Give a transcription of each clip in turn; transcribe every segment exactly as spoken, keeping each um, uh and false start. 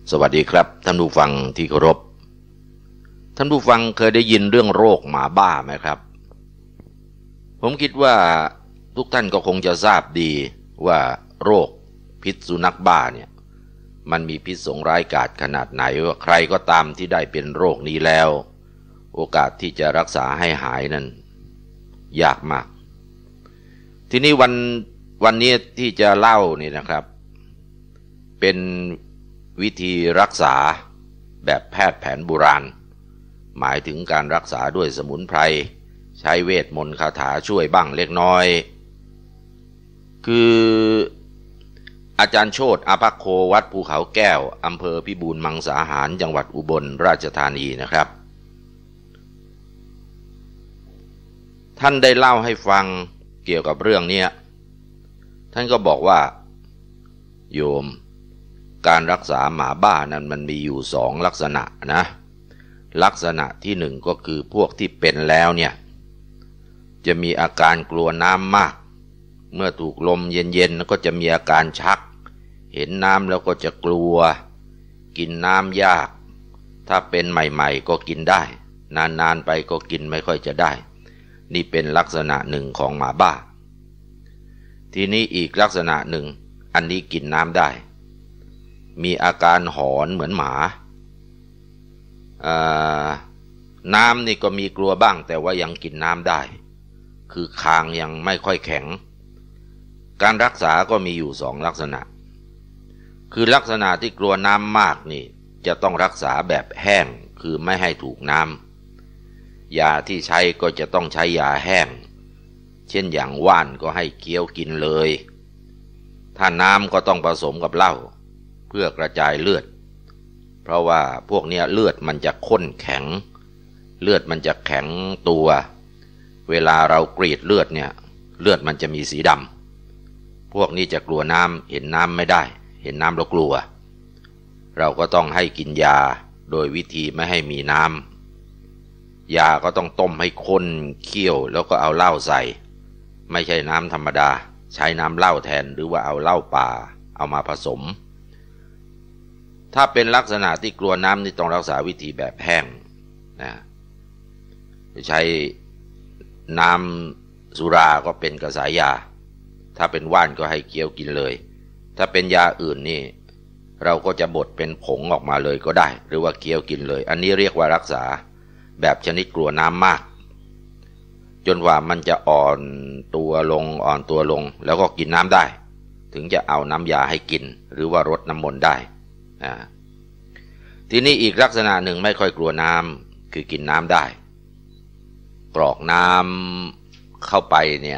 สวัสดีครับท่านผู้ฟังที่เคารพท่านผู้ฟังเคยได้ยินเรื่องโรคหมาบ้าไหมครับผมคิดว่าทุกท่านก็คงจะทราบดีว่าโรคพิษสุนัขบ้าเนี่ยมันมีพิษสงร้ายกาจขนาดไหนว่าใครก็ตามที่ได้เป็นโรคนี้แล้วโอกาสที่จะรักษาให้หายนั้นยากมากทีนี้วันวันนี้ที่จะเล่านี่นะครับเป็นวิธีรักษาแบบแพทย์แผนโบราณหมายถึงการรักษาด้วยสมุนไพรใช้เวทมนต์คาถาช่วยบ้างเล็กน้อยคืออาจารย์โชติอาภัคโควัดภูเขาแก้วอำเภอพิบูลมังสาหารจังหวัดอุบลราชธานีนะครับท่านได้เล่าให้ฟังเกี่ยวกับเรื่องนี้ท่านก็บอกว่าโยมการรักษาหมาบ้านั้นมันมีอยู่สองลักษณะนะลักษณะที่หนึ่งก็คือพวกที่เป็นแล้วเนี่ยจะมีอาการกลัวน้ำมากเมื่อถูกลมเย็นๆก็จะมีอาการชักเห็นน้ำแล้วก็จะกลัวกินน้ำยากถ้าเป็นใหม่ๆก็กินได้นานๆไปก็กินไม่ค่อยจะได้นี่เป็นลักษณะหนึ่งของหมาบ้าทีนี้อีกลักษณะหนึ่งอันนี้กินน้ำได้มีอาการหอนเหมือนหมาน้ำนี่ก็มีกลัวบ้างแต่ว่ายังกินน้ำได้คือคางยังไม่ค่อยแข็งการรักษาก็มีอยู่สองลักษณะคือลักษณะที่กลัวน้ำมากนี่จะต้องรักษาแบบแห้งคือไม่ให้ถูกน้ำยาที่ใช้ก็จะต้องใช้ยาแห้งเช่นอย่างว่านก็ให้เคี้ยวกินเลยถ้าน้ำก็ต้องผสมกับเหล้าเพื่อกระจายเลือดเพราะว่าพวกนี้เลือดมันจะข้นแข็งเลือดมันจะแข็งตัวเวลาเรากรีดเลือดเนี่ยเลือดมันจะมีสีดำพวกนี้จะกลัวน้ำเห็นน้ำไม่ได้เห็นน้ำแล้วกลัวเราก็ต้องให้กินยาโดยวิธีไม่ให้มีน้ำยาก็ต้องต้มให้ข้นเคี่ยวแล้วก็เอาเหล้าใส่ไม่ใช่น้ำธรรมดาใช้น้ำเหล้าแทนหรือว่าเอาเหล้าป่าเอามาผสมถ้าเป็นลักษณะที่กลัวน้ำนี่ต้องรักษาวิธีแบบแห้งนะใช้น้ำสุราก็เป็นกระสายยาถ้าเป็นว่านก็ให้เคี้ยวกินเลยถ้าเป็นยาอื่นนี่เราก็จะบดเป็นผงออกมาเลยก็ได้หรือว่าเคี้ยวกินเลยอันนี้เรียกว่ารักษาแบบชนิดกลัวน้ำมากจนกว่ามันจะอ่อนตัวลงอ่อนตัวลงแล้วก็กินน้ำได้ถึงจะเอาน้ำยาให้กินหรือว่ารดน้ำมนต์ได้ทีนี้อีกลักษณะหนึ่งไม่ค่อยกลัวน้ำคือกินน้ำได้กรอกน้ำเข้าไปเนี่ย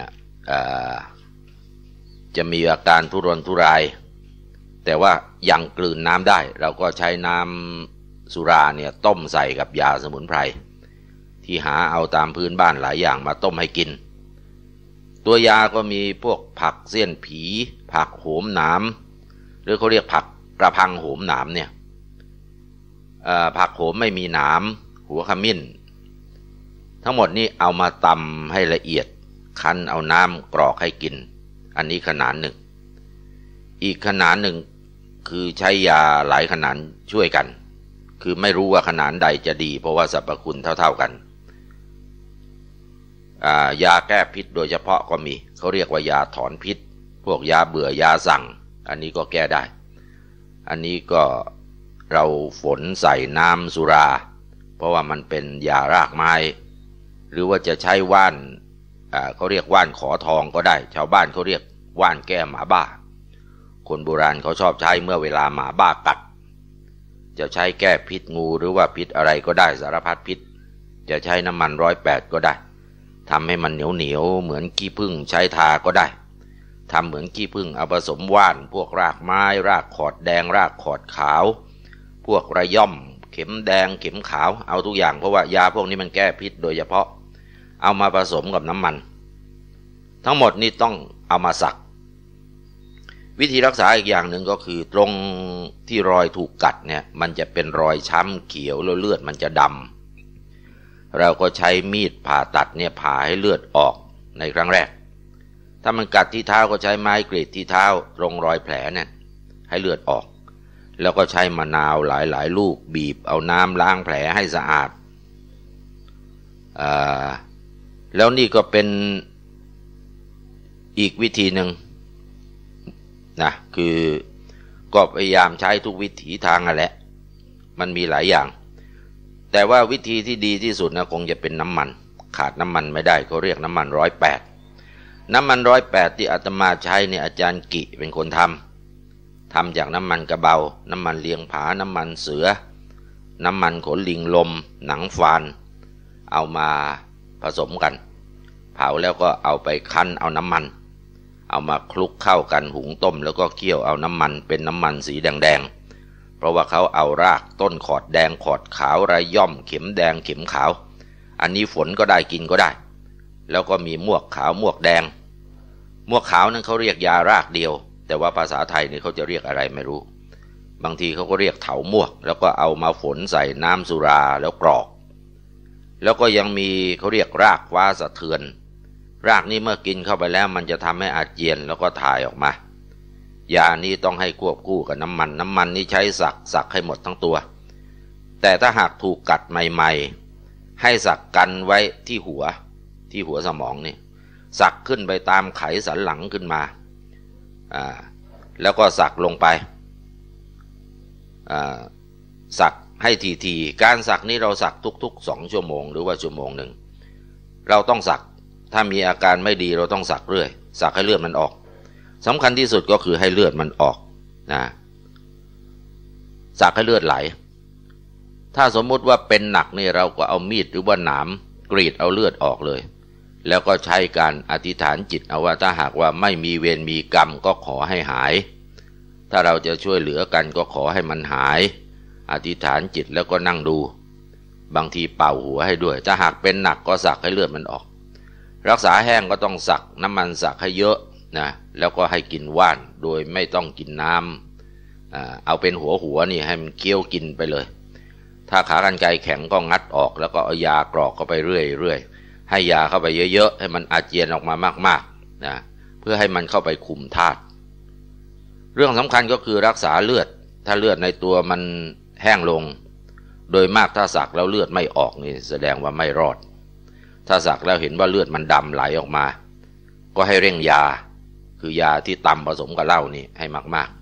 จะมีอาการทุรนทุรายแต่ว่ายังกลืนน้ำได้เราก็ใช้น้ำสุราเนี่ยต้มใส่กับยาสมุนไพรที่หาเอาตามพื้นบ้านหลายอย่างมาต้มให้กินตัวยาก็มีพวกผักเสี้ยนผีผักโหมหนามหรือเขาเรียกผักกระพังโหมหนามเนี่ยผักโหมไม่มีหนามหัวขมิ้นทั้งหมดนี้เอามาตำให้ละเอียดคั้นเอาน้ำกรอกให้กินอันนี้ขนาดหนึ่งอีกขนาดหนึ่งคือใช้ยาหลายขนาดช่วยกันคือไม่รู้ว่าขนาดใดจะดีเพราะว่าสรรพคุณเท่าๆกันยาแก้พิษโดยเฉพาะก็มีเขาเรียกว่ายาถอนพิษพวกยาเบื่อยาสั่งอันนี้ก็แก้ได้อันนี้ก็เราฝนใส่น้ำสุราเพราะว่ามันเป็นยารากไม้หรือว่าจะใช้ว่านเขาเรียกว่านขอทองก็ได้ชาวบ้านเขาเรียกว่านแก้หมาบ้าคนโบราณเขาชอบใช้เมื่อเวลาหมาบ้ากัดจะใช้แก้พิษงูหรือว่าพิษอะไรก็ได้สารพัดพิษจะใช้น้ำมันร้อยแปดก็ได้ทำให้มันเหนียวเหนียวเหมือนขี้ผึ้งใช้ทาก็ได้ทำเหมือนขี้ผึ้งเอาผสมว่านพวกรากไม้รากขอดแดงรากขอดขาวพวกระย่อมเข็มแดงเข็มขาวเอาทุกอย่างเพราะว่ายาพวกนี้มันแก้พิษโดยเฉพาะเอามาผสมกับน้ำมันทั้งหมดนี่ต้องเอามาสักวิธีรักษาอีกอย่างหนึ่งก็คือตรงที่รอยถูกกัดเนี่ยมันจะเป็นรอยช้ำเขียวแล้วเลือดมันจะดำเราก็ใช้มีดผ่าตัดเนี่ยผ่าให้เลือดออกในครั้งแรกถ้ามันกัดที่เท้าก็ใช้ไม้กรีดที่เท้าตรงรอยแผลเนี่ยให้เลือดออกแล้วก็ใช้มะนาวหลายๆลูกบีบเอาน้ำล้างแผลให้สะอาดอ่าแล้วนี่ก็เป็นอีกวิธีหนึ่งนะคือก็พยายามใช้ทุกวิถีทางนั่นแหละมันมีหลายอย่างแต่ว่าวิธีที่ดีที่สุดนะคงจะเป็นน้ำมันขาดน้ำมันไม่ได้เขาเรียกน้ำมันร้อยแปดน้ำมันร้อยแปดที่อาตมาใช้เนี่ยอาจารย์กิเป็นคนทำทำจากน้ำมันกระเบาน้ำมันเลียงผาน้ำมันเสือน้ำมันขนลิงลมหนังฟานเอามาผสมกันเผาแล้วก็เอาไปคั้นเอาน้ำมันเอามาคลุกเข้ากันหุงต้มแล้วก็เคี่ยวเอาน้ำมันเป็นน้ำมันสีแดงๆเพราะว่าเขาเอารากต้นขอดแดงขอดขาวระย่อมเข็มแดงเข็มขาวอันนี้ฝนก็ได้กินก็ได้แล้วก็มีมวกขาวมวกแดงมวกขาวนั้นเขาเรียกยารากเดียวแต่ว่าภาษาไทยนี่เขาจะเรียกอะไรไม่รู้บางทีเขาก็เรียกเถามวกแล้วก็เอามาฝนใส่น้ำสุราแล้วกรอกแล้วก็ยังมีเขาเรียกรากฟ้าสะเทือนรากนี้เมื่อกินเข้าไปแล้วมันจะทำให้อาเจียนแล้วก็ถ่ายออกมายานี้ต้องให้ควบคู่กับน้ำมันน้ำมันนี้ใช้สักสักให้หมดทั้งตัวแต่ถ้าหากถูกกัดใหม่ๆให้สักกันไว้ที่หัวที่หัวสมองนี่สักขึ้นไปตามไขสันหลังขึ้นมาอ่าแล้วก็สักลงไปอ่าสักให้ทีๆการสักนี้เราสักทุกๆสองชั่วโมงหรือว่าชั่วโมงหนึ่งเราต้องสักถ้ามีอาการไม่ดีเราต้องสักเรื่อยสักให้เลือดมันออกสำคัญที่สุดก็คือให้เลือดมันออกนะสักให้เลือดไหลถ้าสมมุติว่าเป็นหนักนี่เราก็เอามีดหรือว่าหนามกรีดเอาเลือดออกเลยแล้วก็ใช้การอธิษฐานจิตเอาว่าถ้าหากว่าไม่มีเวรมีกรรมก็ขอให้หายถ้าเราจะช่วยเหลือกันก็ขอให้มันหายอธิษฐานจิตแล้วก็นั่งดูบางทีเป่าหัวให้ด้วยถ้าหากเป็นหนักก็สักให้เลือดมันออกรักษาแห้งก็ต้องสักน้ำมันสักให้เยอะนะแล้วก็ให้กินว่านโดยไม่ต้องกินน้ำเอาเป็นหัวหัวนี่ให้มันเคี้ยวกินไปเลยถ้าขากรรไกรแข็งก็งัดออกแล้วก็เอายากรอกเข้าไปเรื่อยๆให้ยาเข้าไปเยอะๆให้มันอาเจียนออกมามากๆนะเพื่อให้มันเข้าไปคุมธาตุเรื่องสำคัญก็คือรักษาเลือดถ้าเลือดในตัวมันแห้งลงโดยมากถ้าสักแล้วเลือดไม่ออกนี่แสดงว่าไม่รอดถ้าสักแล้วเห็นว่าเลือดมันดำไหลออกมาก็ให้เร่งยาคือยาที่ตำผสมกับเหล้านี่ให้มาก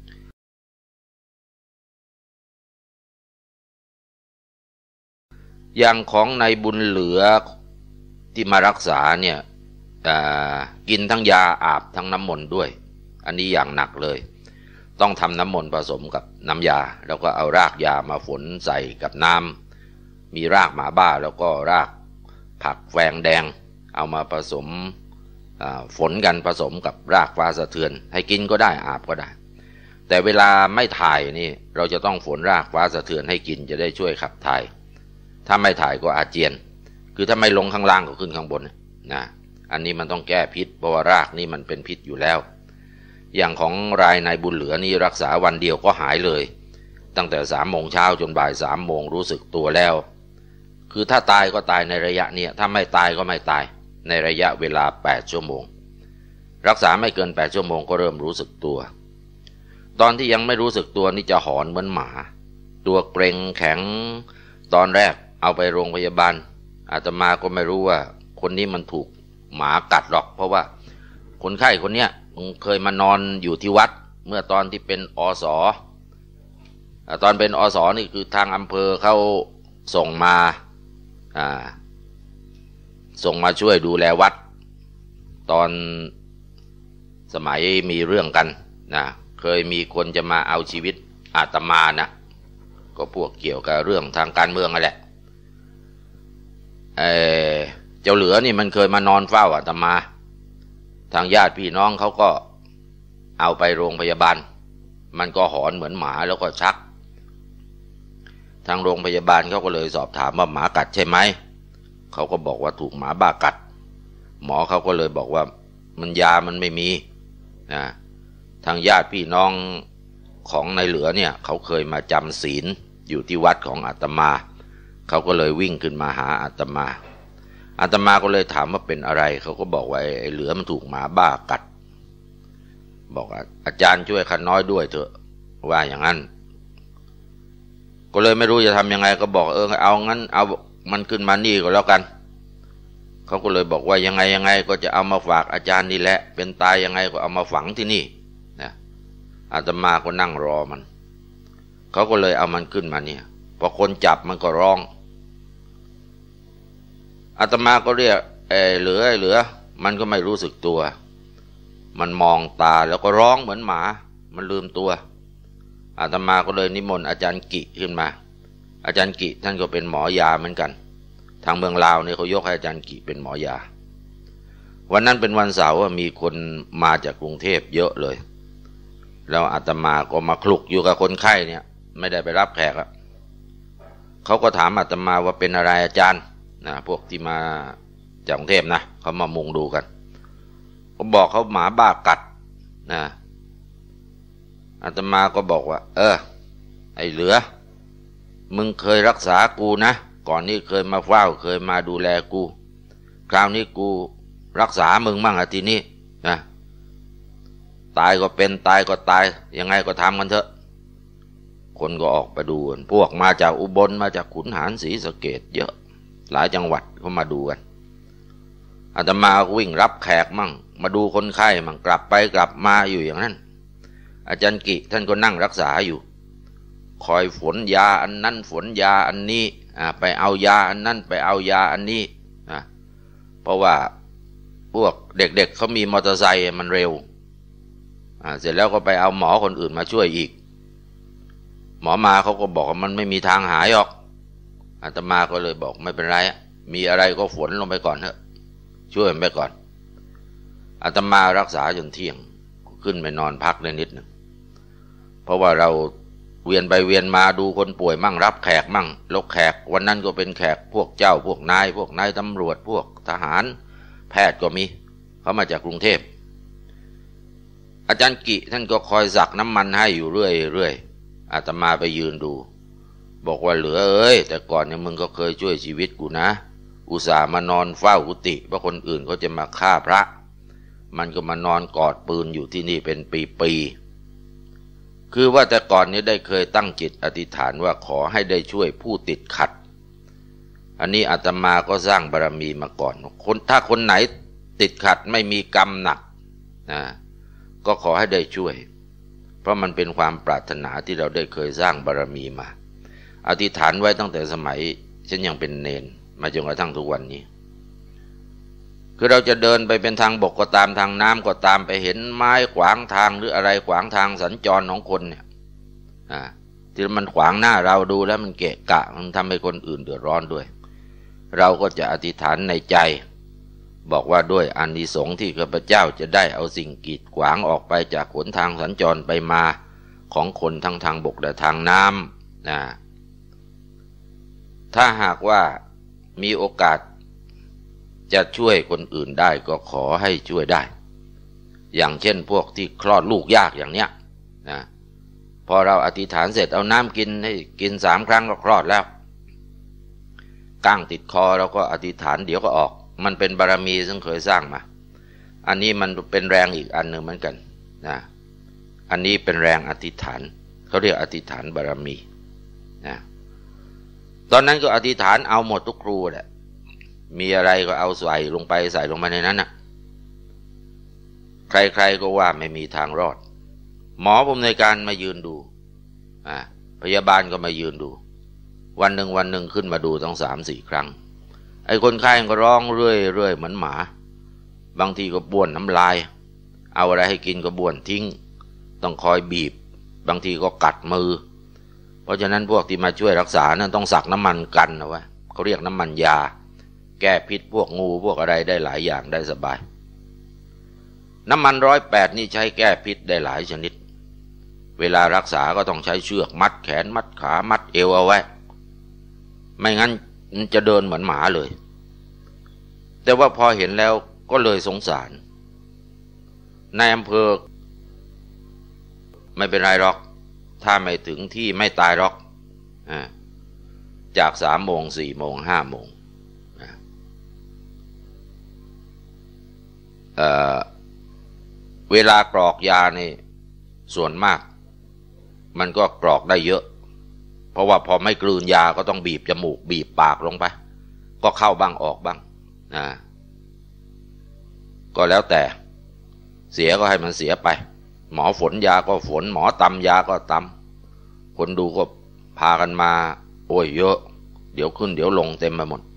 ๆอย่างของนายบุญเหลือที่มารักษาเนี่ยกินทั้งยาอาบทั้งน้ำมนต์ด้วยอันนี้อย่างหนักเลยต้องทำน้ำมนต์ผสมกับน้ำยาแล้วก็เอารากยามาฝนใส่กับน้ำมีรากหมาบ้าแล้วก็รากผักแฝงแดงเอามาผสมฝนกันผสมกับรากฟ้าสะเทือนให้กินก็ได้อาบก็ได้แต่เวลาไม่ถ่ายนี่เราจะต้องฝนรากฟ้าสะเทือนให้กินจะได้ช่วยขับถ่ายถ้าไม่ถ่ายก็อาเจียนคือถ้าไม่ลงข้างล่างก็ขึ้นข้างบนนะอันนี้มันต้องแก้พิษเพราะว่ารากนี่มันเป็นพิษอยู่แล้วอย่างของรายนายบุญเหลือนี่รักษาวันเดียวก็หายเลยตั้งแต่สามโมงเช้าจนบ่ายสามโมงรู้สึกตัวแล้วคือถ้าตายก็ตายในระยะนี้ถ้าไม่ตายก็ไม่ตายในระยะเวลาแปดชั่วโมงรักษาไม่เกินแปดชั่วโมงก็เริ่มรู้สึกตัวตอนที่ยังไม่รู้สึกตัวนี่จะหอนเหมือนหมาตัวเกร็งแข็งตอนแรกเอาไปโรงพยาบาลอาตมาก็ไม่รู้ว่าคนนี้มันถูกหมากัดหรอกเพราะว่าคนไข้คนเนี้ยมึงเคยมานอนอยู่ที่วัดเมื่อตอนที่เป็นอสตอนเป็นอสนี่คือทางอำเภอเขาส่งมาอ่าส่งมาช่วยดูแลวัดตอนสมัยมีเรื่องกันนะเคยมีคนจะมาเอาชีวิตอาตมานะก็พวกเกี่ยวกับเรื่องทางการเมืองนั่นแหละเออเจ้าเหลือนี่มันเคยมานอนเฝ้าอาตมาทางญาติพี่น้องเขาก็เอาไปโรงพยาบาลมันก็หอนเหมือนหมาแล้วก็ชักทางโรงพยาบาลเขาก็เลยสอบถามว่าหมากัดใช่ไหมเขาก็บอกว่าถูกหมาบ้ากัดหมอเขาก็เลยบอกว่ามันยามันไม่มีนะทางญาติพี่น้องของนายเหลือเนี่ยเขาเคยมาจำศีลอยู่ที่วัดของอาตมาเขาก็เลยวิ่งขึ้นมาหาอาตมาอาตมาก็เลยถามว่าเป็นอะไรเขาก็บอกว่าไอ้เหลือมันถูกหมาบ้ากัดบอกอาจารย์ช่วยข้าน้อยด้วยเถอะว่าอย่างนั้นก็เลยไม่รู้จะทำยังไงก็บอกเออเอางั้นเอามันขึ้นมานี่ก็แล้วกันเขาก็เลยบอกว่ายังไงยังไงก็จะเอามาฝากอาจารย์นี่แหละเป็นตายยังไงก็เอามาฝังที่นี่นะอาตมาก็นั่งรอมันเขาก็เลยเอามันขึ้นมาเนี่ยพอคนจับมันก็ร้องอาตมาก็เรียกเออเหลือเหลือมันก็ไม่รู้สึกตัวมันมองตาแล้วก็ร้องเหมือนหมามันลืมตัวอาตมาก็เลยนิมนต์อาจารย์กิขึ้นมาอาจารย์กิท่านก็เป็นหมอยาเหมือนกันทางเมืองลาวเนี่ยเขายกให้อาจารย์กิเป็นหมอยาวันนั้นเป็นวันเสาร์มีคนมาจากกรุงเทพเยอะเลยแล้วอาตมาก็มาคลุกอยู่กับคนไข้เนี่ยไม่ได้ไปรับแขกแล้วเขาก็ถามอาตมาว่าเป็นอะไรอาจารย์นะพวกที่มาจากกรุงเทพนะเขามามุงดูกันก็บอกเขาหมาบ้ากัดนะอาตมาก็บอกว่าเออไอ้เหลือมึงเคยรักษากูนะก่อนนี้เคยมาเฝ้าเคยมาดูแลกูคราวนี้กูรักษามึงมั่งอะทีนี้นะตายก็เป็นตายก็ตายยังไงก็ทำกันเถอะคนก็ออกไปดูกันพวกมาจากอุบลมาจากขุนหารศรีสะเกษเยอะหลายจังหวัดก็มาดูกันอาตมาก็วิ่งรับแขกมั่งมาดูคนไข้มั่งกลับไปกลับมาอยู่อย่างนั้นอาจารย์กิท่านก็นั่งรักษาอยู่คอยฝนยาอันนั้นฝนยาอันนี้ไปเอายาอันนั้นไปเอายาอันนี้นะเพราะว่าพวกเด็กๆ เเขามีมอเตอร์ไซค์มันเร็วเสร็จแล้วก็ไปเอาหมอคนอื่นมาช่วยอีกหมอมาเขาก็บอกว่ามันไม่มีทางหายหรอกอาตมาก็เลยบอกไม่เป็นไรมีอะไรก็ฝนลงไปก่อนเถอะช่วยมันไปก่อนอาตมารักษาจนเที่ยงขึ้นไปนอนพักได้นิดหนึ่งเพราะว่าเราเวียนไปเวียนมาดูคนป่วยมั่งรับแขกมั่งลกแขกวันนั้นก็เป็นแขกพวกเจ้าพวกนายพวกนายตำรวจพวกทหารแพทย์ก็มีเขามาจากกรุงเทพอาจารย์กิท่านก็คอยสักน้ำมันให้อยู่เรื่อยเรื่อยอาตมาไปยืนดูบอกว่าเหลือเอ้ยแต่ก่อนเนี่ยมึงก็เคยช่วยชีวิตกูนะอุตส่าห์มานอนเฝ้ากุฏิเพราะคนอื่นเขาจะมาฆ่าพระมันก็มานอนกอดปืนอยู่ที่นี่เป็นปีๆคือว่าแต่ก่อนนี้ได้เคยตั้งจิตอธิษฐานว่าขอให้ได้ช่วยผู้ติดขัดอันนี้อาตมาก็สร้างบารมีมาก่อนคนถ้าคนไหนติดขัดไม่มีกรรมหนักนะก็ขอให้ได้ช่วยเพราะมันเป็นความปรารถนาที่เราได้เคยสร้างบารมีมาอธิษฐานไว้ตั้งแต่สมัยฉันยังเป็นเณรมาจนกระทั่งทุกวันนี้คือเราจะเดินไปเป็นทางบกก็ตามทางน้ำก็ตามไปเห็นไม้ขวางทางหรืออะไรขวางทางสัญจรของคนเนี่ยที่มันขวางหน้าเราดูแล้วมันเกะกะมันทำให้คนอื่นเดือดร้อนด้วยเราก็จะอธิษฐานในใจบอกว่าด้วยอานิสงส์ที่ข้าพเจ้าจะได้เอาสิ่งกีดขวางออกไปจากหนทางสัญจรไปมาของคนทั้งทางบกและทางน้ำนะถ้าหากว่ามีโอกาสจะช่วยคนอื่นได้ก็ขอให้ช่วยได้อย่างเช่นพวกที่คลอดลูกยากอย่างเนี้ยนะพอเราอธิษฐานเสร็จเอาน้ำกินให้กินสามครั้งก็คลอดแล้วก้างติดคอเราก็อธิษฐานเดี๋ยวก็ออกมันเป็นบารมีซึ่งเคยสร้างมาอันนี้มันเป็นแรงอีกอันหนึ่งเหมือนกันนะอันนี้เป็นแรงอธิษฐานเขาเรียกอธิษฐานบารมีนะตอนนั้นก็อธิษฐานเอาหมดทุกครูแหละมีอะไรก็เอาใส่ลงไปใส่ลงไปในนั้นนะใครๆก็ว่าไม่มีทางรอดหมอผู้อำนวยการมายืนดูอ่าพยาบาลก็มายืนดูวันหนึ่งวันหนึ่งขึ้นมาดูต้องสามสี่ครั้งไอ้คนไข้ก็ร้องเรื่อยเรื่อยเหมือนหมาบางทีก็บ้วนน้ำลายเอาอะไรให้กินก็บ้วนทิ้งต้องคอยบีบบางทีก็กัดมือเพราะฉะนั้นพวกที่มาช่วยรักษานั้นต้องสักน้ำมันกันเอาไว้เขาเรียกน้ำมันยาแก้พิษพวกงูพวกอะไรได้หลายอย่างได้สบายน้ำมันร้อยแปดนี่ใช้แก้พิษได้หลายชนิดเวลารักษาก็ต้องใช้เชือกมัดแขนมัดขามัดเอวเอาไว้ไม่งั้นมันจะเดินเหมือนหมาเลยแต่ว่าพอเห็นแล้วก็เลยสงสารนายอำเภอไม่เป็นไรหรอกถ้าไม่ถึงที่ไม่ตายหรอกจากสามโมงสี่โมงห้าโมงเอ่อเวลากรอกยานี่ส่วนมากมันก็กรอกได้เยอะเพราะว่าพอไม่กลืนยาก็ต้องบีบจมูกบีบปากลงไปก็เข้าบ้างออกบ้างนะก็แล้วแต่เสียก็ให้มันเสียไปหมอฝนยาก็ฝนหมอตำยาก็ตำคนดูก็พากันมาโอ้ยเยอะเดี๋ยวขึ้นเดี๋ยวลงเต็มไปหมด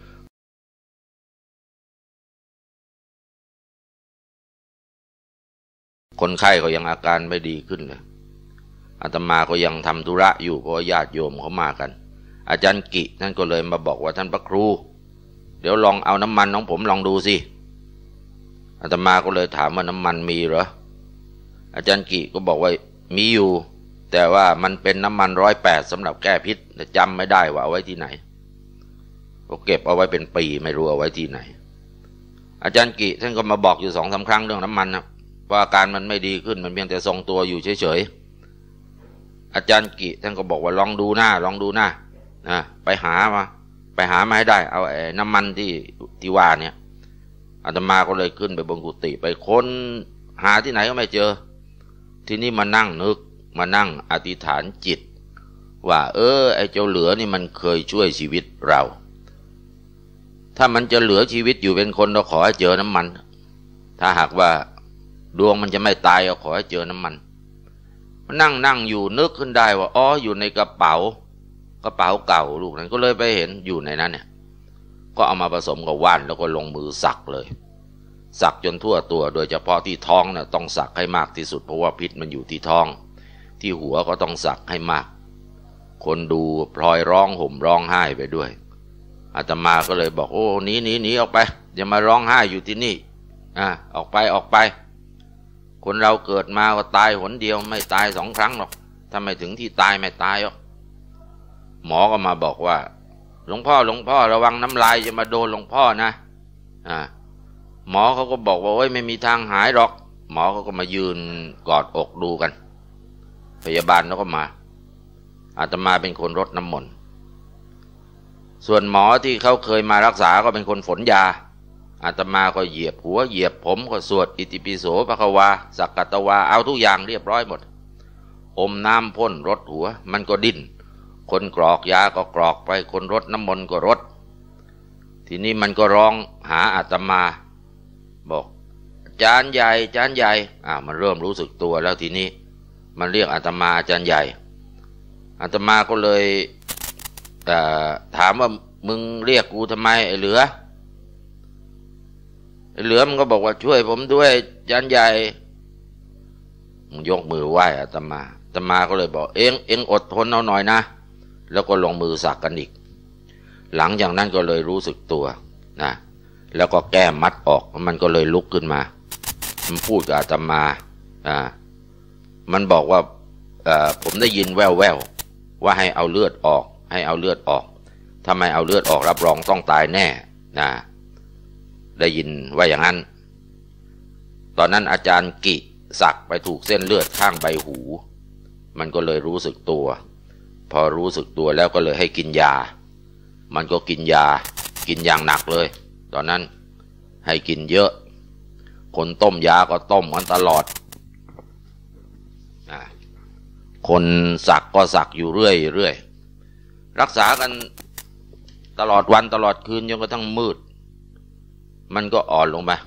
คนไข้ก็ยังอาการไม่ดีขึ้นเลยอาตมาก็ยังทำธุระอยู่เพราะญาติโยมเขามากันอาจารย์กิท่านก็เลยมาบอกว่าท่านพระครูเดี๋ยวลองเอาน้ำมันของผมลองดูสิอาตมาก็เลยถามว่าน้ำมันมีเหรออาจารย์กิก็บอกว่ามีอยู่แต่ว่ามันเป็นน้ำมันร้อยแปดสำหรับแก้พิษแต่จำไม่ได้ว่าเอาไว้ที่ไหนก็เก็บเอาไว้เป็นปีไม่รู้เอาไว้ที่ไหนอาจารย์กิท่านก็มาบอกอยู่สองสาครั้งเรื่องน้ำมันนะว่าอาการมันไม่ดีขึ้นมันเพียงแต่ทรงตัวอยู่เฉยๆอาจารย์กิท่านก็บอกว่าลองดูหน้าลองดูหน้านะไปหามาไปหามาให้ได้เอาไอ้น้ำมันที่ที่ว่าเนี่ยอาตมาก็เลยขึ้นไปบนกุฏิไปค้นหาที่ไหนก็ไม่เจอทีนี้มานั่งนึกมานั่งอธิษฐานจิตว่าเออไอ้เจ้าเหลือนี่มันเคยช่วยชีวิตเราถ้ามันจะเหลือชีวิตอยู่เป็นคนเราขอให้เจอน้ำมันถ้าหากว่าดวงมันจะไม่ตายเราขอให้เจอน้ำมันมานั่งนั่งอยู่นึกขึ้นได้ว่าอ๋ออยู่ในกระเป๋ากระเป๋าเก่าลูกนั้นก็เลยไปเห็นอยู่ในนั้นเนี่ยก็เอามาผสมกับว่านแล้วก็ลงมือสักเลยสักจนทั่วตัวโดยเฉพาะที่ท้องเนี่ยต้องสักให้มากที่สุดเพราะว่าพิษมันอยู่ที่ท้องที่หัวก็ต้องสักให้มากคนดูพลอยร้องห่มร้องไห้ไปด้วยอาตมาก็เลยบอกโอ้หนีหนีหนีออกไปอย่ามาร้องไห้อยู่ที่นี่อ่ะออกไปออกไปคนเราเกิดมาก็ตายหนเดียวไม่ตายสองครั้งหรอกถ้าไม่ถึงที่ตายไม่ตายหรอกหมอก็มาบอกว่าหลวงพ่อหลวงพ่อระวังน้ำลายจะมาโดนหลวงพ่อนะอ่าหมอเขาก็บอกว่าโอ้ยไม่มีทางหายหรอกหมอเขาก็มายืนกอดอกดูกันพยาบาลเขาก็มาอาตมาเป็นคนรดน้ำมนต์ส่วนหมอที่เขาเคยมารักษาก็เป็นคนฝนยาอาตมาก็เหยียบหัวเหยียบผมก็สวดอิติปิโสภควาสักกัตวาเอาทุกอย่างเรียบร้อยหมดอมน้ำพ่นรดหัวมันก็ดิ้นคนกรอกยาก็กรอกไปคนรดน้ำมนต์ก็รดทีนี้มันก็ร้องหาอาตมาบอกอาจารย์ใหญ่อาจารย์ใหญ่อ่ามันเริ่มรู้สึกตัวแล้วทีนี้มันเรียกอาตมาอาจารย์ใหญ่อาตมาก็เลยเอ่อถามว่ามึงเรียกกูทำไมไอ้เหลือไอ้เหลือมันก็บอกว่าช่วยผมด้วยอาจารย์ใหญ่มึงยกมือไหว้อาตมาอาตมาก็เลยบอกเอ็งเอ็งอดทนเอาหน่อยนะแล้วก็ลงมือสักกันอีกหลังจากนั้นก็เลยรู้สึกตัวนะแล้วก็แก้มัดออกมันก็เลยลุกขึ้นมามันพูดกับอาตมาอ่ามันบอกว่าเอ่อผมได้ยินแว่วแว่วว่าให้เอาเลือดออกให้เอาเลือดออกถ้าไม่เอาเลือดออกรับรองต้องตายแน่นะได้ยินว่าอย่างนั้นตอนนั้นอาจารย์กิสักไปถูกเส้นเลือดข้างใบหูมันก็เลยรู้สึกตัวพอรู้สึกตัวแล้วก็เลยให้กินยามันก็กินยากินอย่างหนักเลยตอนนั้นให้กินเยอะคนต้มยาก็ต้มกันตลอดคนสักก็สักอยู่เรื่อยเรื่อยรักษากันตลอดวันตลอดคืนจนกระทั่งมืดมันก็อ่อนลงไป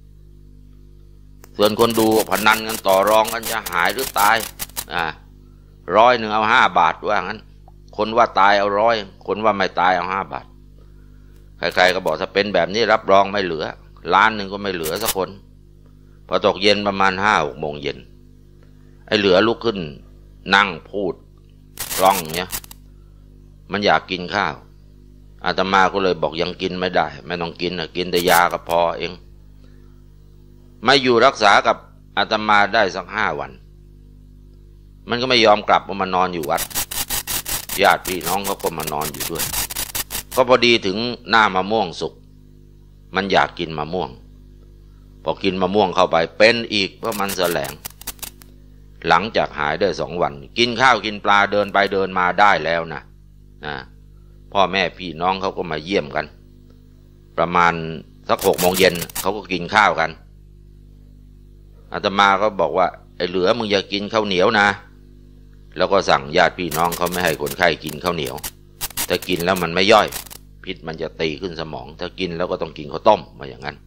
ส่วนคนดูพนันกันต่อรองกันจะหายหรือตายอ่าร้อยหนึ่งเอาห้าบาทว่างั้นคนว่าตายเอาร้อยคนว่าไม่ตายเอาห้าบาทใครๆก็บอกถ้าเป็นแบบนี้รับรองไม่เหลือล้านหนึ่งก็ไม่เหลือสักคนพอตกเย็นประมาณห้าหกโมงเย็นไอ้เหลือลุกขึ้นนั่งพูดร้องเนี้ยมันอยากกินข้าวอาตมาก็เลยบอกยังกินไม่ได้ไม่ต้องกินนะกินแต่ยาก็พอเองไม่อยู่รักษากับอาตมาได้สักห้าวันมันก็ไม่ยอมกลับมานอนอยู่วัดญาติพี่น้องเขาก็มานอนอยู่ด้วยก็พอดีถึงหน้ามะม่วงสุกมันอยากกินมะม่วงพอกินมะม่วงเข้าไปเป็นอีกเพราะมันแสลงหลังจากหายได้สองวันกินข้าวกินปลาเดินไปเดินมาได้แล้วนะนะพ่อแม่พี่น้องเขาก็มาเยี่ยมกันประมาณสักหกโมงเย็นเขาก็กินข้าวกันอาตมาก็บอกว่าไอ้เหลือมึงอย่ากินข้าวเหนียวนะแล้วก็สั่งญาติพี่น้องเขาไม่ให้คนไข้กินข้าวเหนียวถ้ากินแล้วมันไม่ย่อยพิษมันจะตีขึ้นสมองถ้ากินแล้วก็ต้องกินข้าวต้มมาอย่างนั้น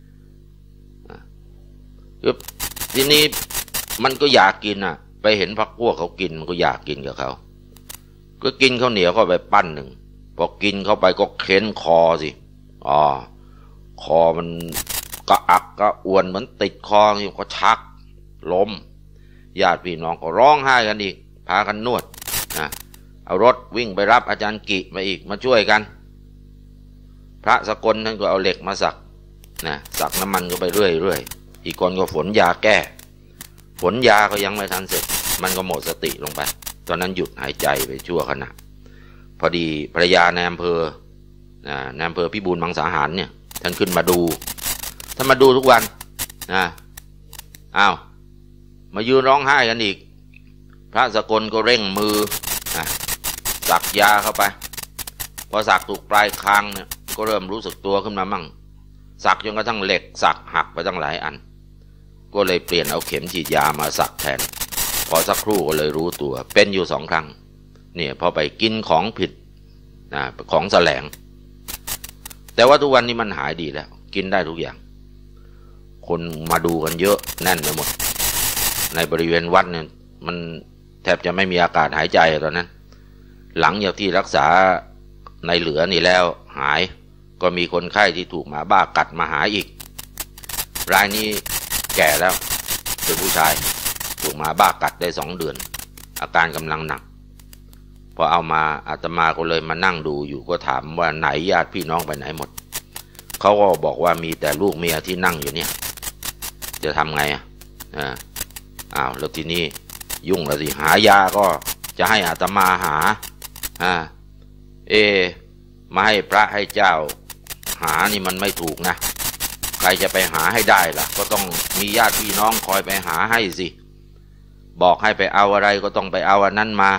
ทีนี้มันก็อยากกินอ่ะไปเห็นพรรคพวกเขากินมันก็อยากกินกับเขาก็กินข้าวเหนียวเข้าไปปั้นหนึ่งพอกินเข้าไปก็เค้นคอสิอ๋อคอมันกระอักกระอ่วนเหมือนติดคออยู่ก็ชักล้มญาติพี่น้องก็ร้องไห้กันอีกพากันนวดนะเอารถวิ่งไปรับอาจารย์กิมาอีกมาช่วยกันพระสกลท่านก็เอาเหล็กมาสักนะสักน้ำมันก็ไปเรื่อยๆอีกคนก็ฝนยาแก้ฝนยาก็ยังไม่ทันเสร็จมันก็หมดสติลงไปตอนนั้นหยุดหายใจไปชั่วขณะพอดีภรรยาในอำเภอนะในอำเภอพิบูลมังสาหารเนี่ยท่านขึ้นมาดูท่านมาดูทุกวันนะอ้าวมายืนร้องไห้กันอีกพระสกลก็เร่งมือนะสักยาเข้าไปพอสักถูกปลายคางเนี่ยก็เริ่มรู้สึกตัวขึ้นมามั่งสักจนกระทั่งเหล็กสักหักไปตั้งหลายอันก็เลยเปลี่ยนเอาเข็มฉีดยามาสักแทนพอสักครู่ก็เลยรู้ตัวเป็นอยู่สองครั้งเนี่ยพอไปกินของผิดนะของแสลงแต่ว่าทุกวันนี้มันหายดีแล้วกินได้ทุกอย่างคนมาดูกันเยอะแน่นไปหมดในบริเวณวัดเนี่ยมันแทบจะไม่มีอากาศหายใจตอนนั้นหลังจากที่รักษาในเหลือนี่แล้วหายก็มีคนไข้ที่ถูกหมาบ้ากัดมาหาอีกรายนี้แก่แล้วเป็นผู้ชายถูกหมาบ้ากัดได้สองเดือนอาการกำลังหนักพอเอามาอาตมาก็เลยมานั่งดูอยู่ก็ถามว่าไหนญาติพี่น้องไปไหนหมดเขาก็บอกว่ามีแต่ลูกเมียที่นั่งอยู่เนี่ยจะทำไงอ่ะอ่าอ้าวแล้วทีนี้ยุ่งแล้วสิหายาก็จะให้อาตมาหาอ่าเอมาให้พระให้เจ้าหานี่มันไม่ถูกนะใครจะไปหาให้ได้ล่ะก็ต้องมีญาติพี่น้องคอยไปหาให้สิบอกให้ไปเอาอะไรก็ต้องไปเอาอันนั้นมา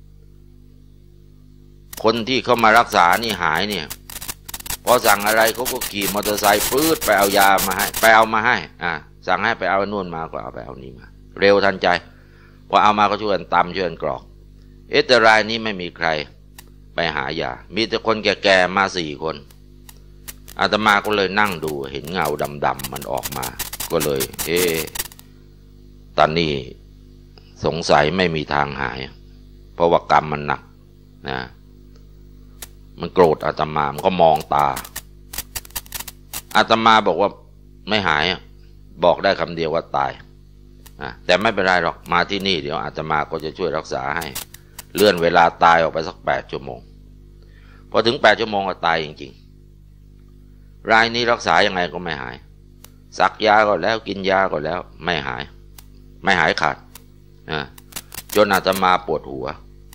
คนที่เขามารักษานี่หายเนี่ยพอสั่งอะไรเขาก็ขี่มอเตอร์ไซค์ปื๊ดไปเอายามาให้ไปเอามาให้อ่าสั่งให้ไปเอานู่นมาก็เอาไปเอานี่มาเร็วทันใจพอเอามาก็ช่วยกันตำช่วยกันกรอกเอตรายนี้ไม่มีใครไปหายามีแต่คนแก่ๆมาสี่คนอาตมาก็เลยนั่งดูเห็นเงาดำๆมันออกมาก็เลยเอ๊ะตอนนี้สงสัยไม่มีทางหายเพราะว่ากรรมมันหนักนะมันโกรธอาตมามันก็มองตาอาตมาบอกว่าไม่หายบอกได้คำเดียวว่าตายแต่ไม่เป็นไรหรอกมาที่นี่เดี๋ยวอาตมาก็จะช่วยรักษาให้เลื่อนเวลาตายออกไปสักแปดชั่วโมงพอถึงแปดชั่วโมงก็ตายจริงๆรายนี้รักษายังไงก็ไม่หายสักยาก็แล้วกินยาก็แล้วไม่หายไม่หายขาดจนอาตมาปวดหัว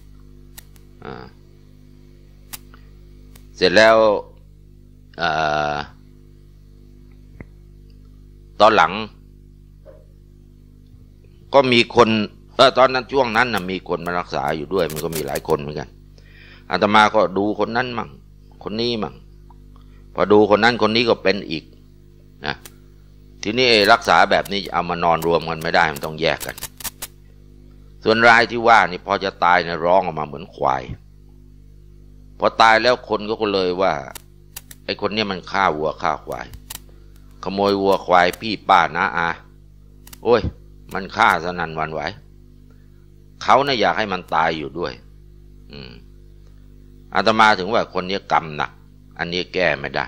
เสร็จแล้วตอนหลังก็มีคนเออตอนนั้นช่วงนั้นนะมีคนมารักษาอยู่ด้วยมันก็มีหลายคนเหมือนกันอาตมาก็ดูคนนั้นมั่งคนนี้มั่งพอดูคนนั้นคนนี้ก็เป็นอีกนะทีนี้รักษาแบบนี้เอามานอนรวมกันไม่ได้มันต้องแยกกันส่วนรายที่ว่านี่พอจะตายเนี่ยร้องออกมาเหมือนควายพอตายแล้วคนก็เลยว่าไอ้คนนี้มันฆ่าวัวฆ่าควายขโมยวัวควายพี่ป้าน้าอาโอ้ยมันฆ่าสนั่นหวั่นไหวเขาน่ะอยากให้มันตายอยู่ด้วยอืมอาตมาถึงว่าคนนี้กรรมหนักอันนี้แก้ไม่ได้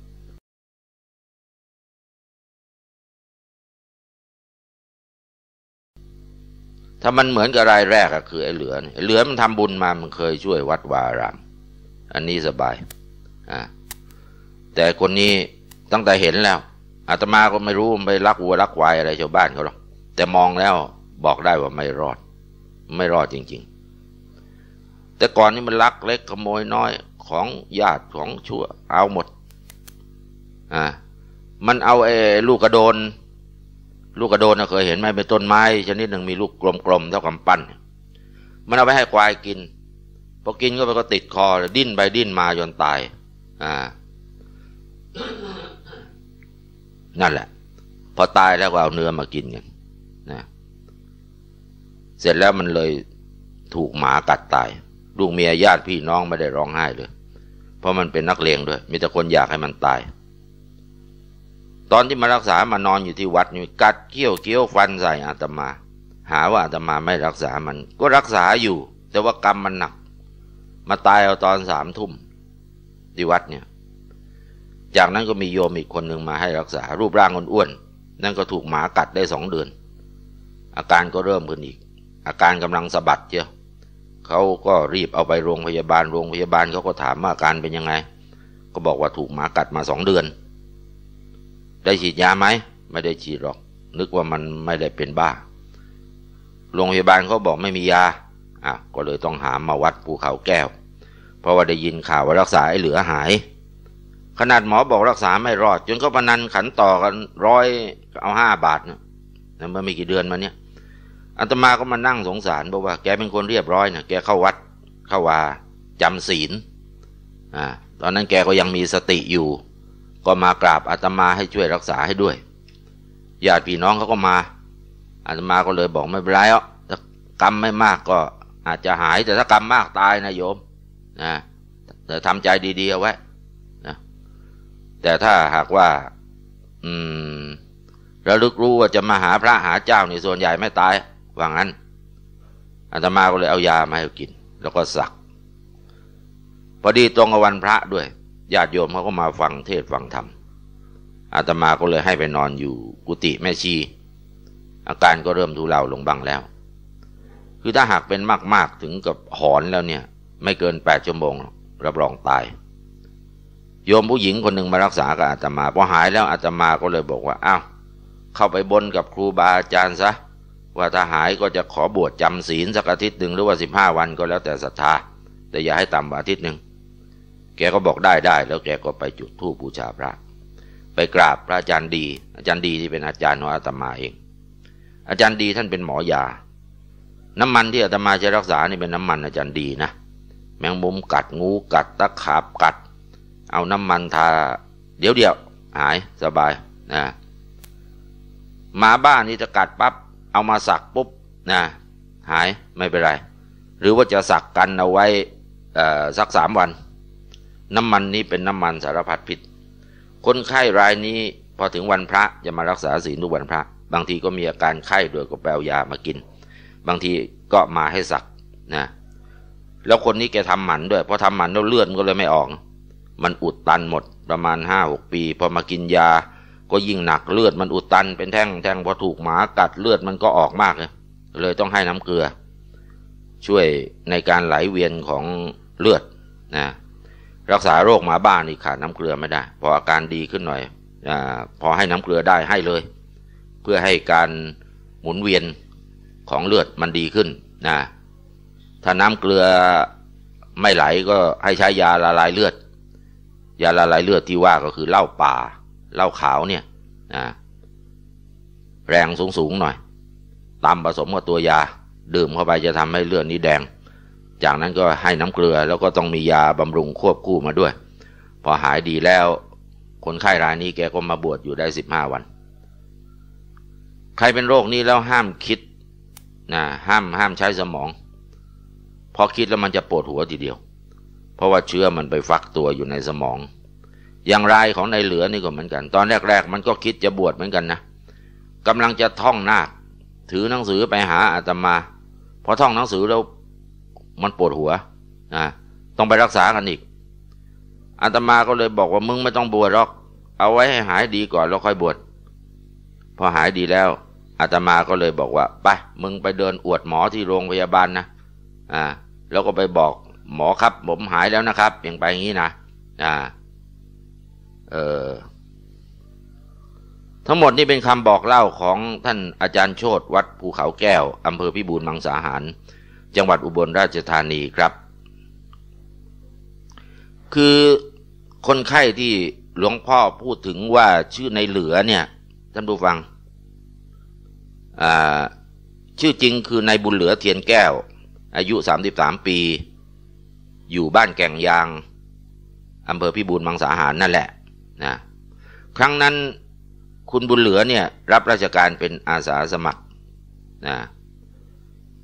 ถ้ามันเหมือนกับรายแรกอะคือไอ้เหลือไอ้เหลือมันทำบุญมามันเคยช่วยวัดวารามอันนี้สบายอ่าแต่คนนี้ตั้งแต่เห็นแล้วอาตมาก็ไม่รู้มันไปลักวัวลักควายอะไรชาวบ้านเขาหรอกแต่มองแล้วบอกได้ว่าไม่รอดไม่รอดจริงๆแต่ก่อนนี้มันลักเล็กขโมยน้อยของญาติของชั่วเอาหมดอ่ามันเอาไอ้ลูกกระโดนลูกกระโดนเคยเห็นไหมเป็นต้นไม้ชนิดหนึ่งมีลูกกลมๆเท่ากับปั้นมันเอาไปให้ควายกินพอกินก็ไปก็ติดคอดิ้นไปดิ้นมาจนตายอ่านั่นแหละพอตายแล้วก็เอาเนื้อมากินกันนะเสร็จแล้วมันเลยถูกหมากัดตายลูกเมียญาติพี่น้องไม่ได้ร้องไห้เลยเพราะมันเป็นนักเลงด้วยมีแต่คนอยากให้มันตายตอนที่มารักษามานอนอยู่ที่วัดนี่กัดเขี้ยวเกี้ยวฟันใส่อาตมาหาว่าอาตมาไม่รักษามันก็รักษาอยู่แต่ว่ากรรมมันหนักมาตายเอาตอนสามทุ่มที่วัดเนี่ยจากนั้นก็มีโยมอีกคนหนึ่งมาให้รักษารูปร่างอ้วนๆนั่นก็ถูกหมากัดได้สองเดือนอาการก็เริ่มขึ้นอีกอาการกำลังสะบัดเจ้าเขาก็รีบเอาไปโรงพยาบาลโรงพยาบาลเขาก็ถามว่าอาการเป็นยังไงก็บอกว่าถูกหมากัดมาสองเดือนได้ฉีดยาไหมไม่ได้ฉีดหรอกนึกว่ามันไม่ได้เป็นบ้าโรงพยาบาลเขาบอกไม่มียาอ่ะก็เลยต้องหามาวัดภูเขาแก้วเพราะว่าได้ยินข่าวว่ารักษาไอ้เหลือหายขนาดหมอบอกรักษาไม่รอดจนเขาพนันขันต่อกันร้อยเอาห้าบาทนะเมื่อไม่กี่เดือนมาเนี้ยอาตมาก็มานั่งสงสารบอกว่าแกเป็นคนเรียบร้อยนะแกเข้าวัดเข้าวาจำศีลอ่าตอนนั้นแกก็ยังมีสติอยู่ก็มากราบอาตมาให้ช่วยรักษาให้ด้วยญาติพี่น้องเขาก็มาอาตมาก็เลยบอกไม่เป็นไรหรอกถ้ากรรมไม่มากก็อาจจะหายแต่ถ้ากรรมมากตายนะโยมนะแต่ทำใจดีๆเอาไว้นะแต่ถ้าหากว่าอืมระลึกรู้ว่าจะมาหาพระหาเจ้านี่ส่วนใหญ่ไม่ตายว่างั้นอาตมาก็เลยเอายามาให้กินแล้วก็สักพอดีตรงกับวันพระด้วยญาติโยมเขาก็มาฟังเทศน์ฟังธรรมอาตมาก็เลยให้ไปนอนอยู่กุฏิแม่ชีอาการก็เริ่มทุเลาลงบ้างแล้วคือถ้าหากเป็นมากๆถึงกับหอนแล้วเนี่ยไม่เกินแปดชั่วโมงรับรองตายโยมผู้หญิงคนหนึ่งมารักษากับอาตมาพอหายแล้วอาตมาก็เลยบอกว่าอ้าวเข้าไปบนกับครูบาอาจารย์ซะว่าถ้าหายก็จะขอบวชจำศีลสักอาทิตย์หนึ่งหรือว่าสิบห้าวันก็แล้วแต่ศรัทธาแต่อย่าให้ต่ำกว่าอาทิตย์หนึ่งแกก็บอกได้ได้แล้วแกก็ไปจุดธูปบูชาพระไปกราบพระอาจารย์ดีอาจารย์ดีที่เป็นอาจารย์ของอาตมาเองอาจารย์ดีท่านเป็นหมอยาน้ำมันที่อาตมาจะรักษานี่เป็นน้ำมันอาจารย์ดีนะแมงมุมกัดงูกัดตะขาบกัดเอาน้ำมันทาเดี๋ยวเดียวหายสบายนะหมาบ้านนี่จะกัดปั๊บเอามาสักปุ๊บนะหายไม่เป็นไรหรือว่าจะสักกันเอาไว้สักสามวันน้ำมันนี้เป็นน้ำมันสารพัดพิษคนไข้รายนี้พอถึงวันพระจะมารักษาศีลทุกวันพระบางทีก็มีอาการไข้โดยก็แปลยามากินบางทีก็มาให้สักนะแล้วคนนี้แกทำหมันด้วยพอทำหมันแล้วเลือดมันก็เลยไม่ออกมันอุดตันหมดประมาณห้าหกปีพอมากินยาก็ยิ่งหนักเลือดมันอุดตันเป็นแท่งแท่งพอถูกหมากัดเลือดมันก็ออกมากเลยเลยต้องให้น้ำเกลือช่วยในการไหลเวียนของเลือดนะรักษาโรคหมาบ้านนี่ขาดน้ำเกลือไม่ได้พออาการดีขึ้นหน่อยอ่าพอให้น้ำเกลือได้ให้เลยเพื่อให้การหมุนเวียนของเลือดมันดีขึ้นนะถ้าน้ำเกลือไม่ไหลก็ให้ใช้ยาละลายเลือดยาละลายเลือดที่ว่าก็คือเหล้าป่าเหล้าขาวเนี่ยนะแรงสูงๆหน่อยตามผสมกับตัวยาดื่มเข้าไปจะทำให้เลือดนี้แดงจากนั้นก็ให้น้ำเกลือแล้วก็ต้องมียาบำรุงควบคู่มาด้วยพอหายดีแล้วคนไข้รายนี้แกก็มาบวชอยู่ได้สิบห้าวันใครเป็นโรคนี้แล้วห้ามคิดนะห้ามห้ามใช้สมองพอคิดแล้วมันจะปวดหัวทีเดียวเพราะว่าเชื้อมันไปฟักตัวอยู่ในสมองอย่างรายของในเหลือนี่ก็เหมือนกันตอนแรกๆมันก็คิดจะบวชเหมือนกันนะกำลังจะท่องนาคถือหนังสือไปหาอาตมาพอท่องหนังสือแล้วมันปวดหัวนะต้องไปรักษากันอีกอาตมาก็เลยบอกว่ามึงไม่ต้องบวชหรอกเอาไว้ให้หายดีก่อนแล้วค่อยบวชพอหายดีแล้วอาตมาก็เลยบอกว่าไปมึงไปเดินอวดหมอที่โรงพยาบาลนะอ่าแล้วก็ไปบอกหมอครับผมหายแล้วนะครับอย่างไปอย่างนี้นะอ่าเออทั้งหมดนี่เป็นคำบอกเล่าของท่านอาจารย์โชติวัดภูเขาแก้วอำเภอพิบูลมังสาหารจังหวัดอุบลราชธานีครับคือคนไข้ที่หลวงพ่อพูดถึงว่าชื่อในเหลือเนี่ยท่านผู้ฟังอ่าชื่อจริงคือนายบุญเหลือเทียนแก้วอายุสามสิบสามปีอยู่บ้านแก่งยางอำเภอพิบูลมังสาหารนั่นแหละนะครั้งนั้นคุณบุญเหลือเนี่ยรับราชการเป็นอาสาสมัครนะ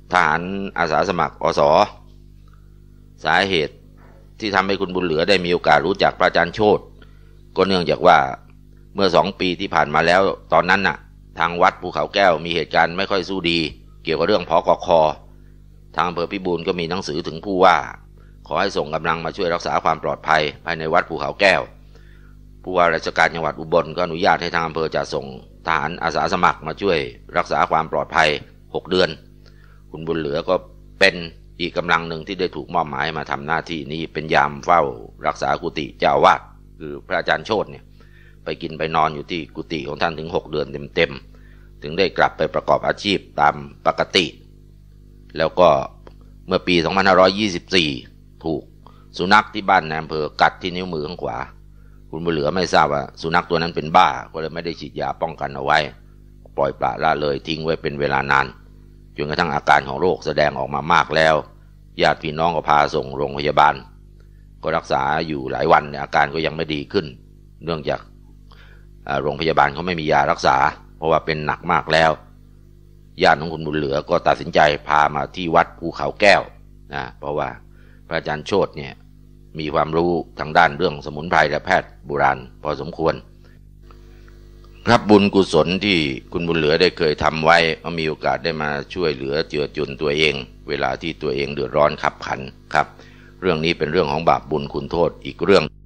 ทหารอาสาสมัครอสสาเหตุที่ทำให้คุณบุญเหลือได้มีโอกาสรู้จักพระอาจารย์โชติก็เนื่องจากว่าเมื่อสองปีที่ผ่านมาแล้วตอนนั้นน่ะทางวัดภูเขาแก้วมีเหตุการณ์ไม่ค่อยสู้ดีเกี่ยวกับเรื่องผกค.ทางอำเภอพิบูลก็มีหนังสือถึงผู้ว่าขอให้ส่งกำลังมาช่วยรักษาความปลอดภัยภายในวัดภูเขาแก้วผู้ว่าราชการจังหวัดอุบลก็อนุญาตให้ทางอำเภอจะส่งทหารอาสาสมัครมาช่วยรักษาความปลอดภัยหกเดือนคุณบุญเหลือก็เป็นอีกกำลังหนึ่งที่ได้ถูกมอบหมายมาทำหน้าที่นี้เป็นยามเฝ้ารักษากุฏิเจ้าอาวาสคือพระอาจารย์โชติเนี่ยไปกินไปนอนอยู่ที่กุฏิของท่านถึงหกเดือนเต็มๆถึงได้กลับไปประกอบอาชีพตามปกติแล้วก็เมื่อปีสองพันห้าร้อยยี่สิบสี่ถูกสุนัขที่บ้านในอำเภอกัดที่นิ้วมือข้างขวาคุณบุญเหลือไม่ทราบว่าสุนัขตัวนั้นเป็นบ้าก็เลยไม่ได้ฉีดยาป้องกันเอาไว้ปล่อยปละละเลยทิ้งไว้เป็นเวลานานจนกระทั่งอาการของโรคแสดงออกมามากแล้วญาติพี่น้องก็พาส่งโรงพยาบาลก็รักษาอยู่หลายวันอาการก็ยังไม่ดีขึ้นเนื่องจากโรงพยาบาลเขาไม่มียารักษาเพราะว่าเป็นหนักมากแล้วญาติของคุณบุญเหลือก็ตัดสินใจพามาที่วัดภูเขาแก้วนะเพราะว่าพระอาจารย์โชติเนี่ยมีความรู้ทางด้านเรื่องสมุนไพรและแพทย์โบราณพอสมควรครับบุญกุศลที่คุณบุญเหลือได้เคยทำไว้ก็มีโอกาสได้มาช่วยเหลือเจือจุนตัวเองเวลาที่ตัวเองเดือดร้อนขับขันครับเรื่องนี้เป็นเรื่องของบาปบุญคุณโทษอีกเรื่อง